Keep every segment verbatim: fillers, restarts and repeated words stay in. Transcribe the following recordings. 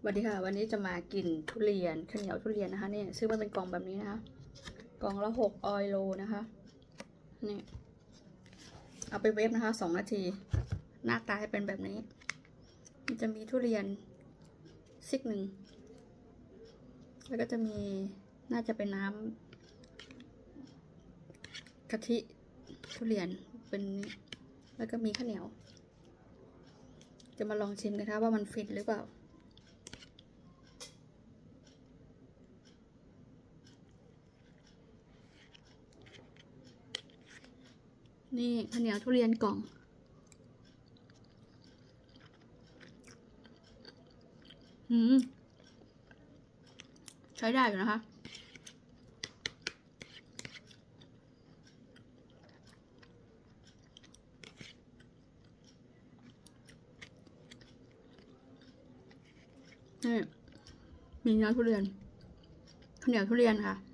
สวัสดีค่ะวันนี้จะมากินทุเรียนข้าวเหนียวทุเรียนนะคะนี่ซื้อมาเป็นกล่องแบบนี้นะคะกล่องละหกออยโลนะคะนี่เอาไปเวฟนะคะสองนาทีหน้าตาจะเป็นแบบนี้มันจะมีทุเรียนซิกหนึ่งแล้วก็จะมีน่าจะเป็นน้ำกะทิทุเรียนเป็นแล้วก็มีข้าวเหนียวจะมาลองชิมกันค่ะว่ามันฟินหรือเปล่านี่ข้าวเหนียวทุเรียนกล่องอืมใช้ได้อยู่นะคะนี่มีเนื้อทุเรียนข้าวเหนียวทุเรียนค่ะ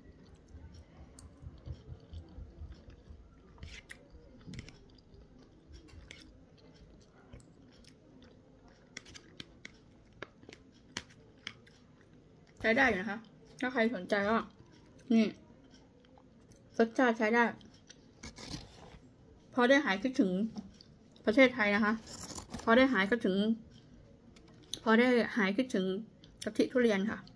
ใช้ได้อยู่นะคะถ้าใครสนใจก็นี่รสชาติใช้ได้พอได้หายคิดถึงประเทศไทยนะคะพอได้หายคิดถึงพอได้หายคิดถึงกะทิทุเรียนค่ะ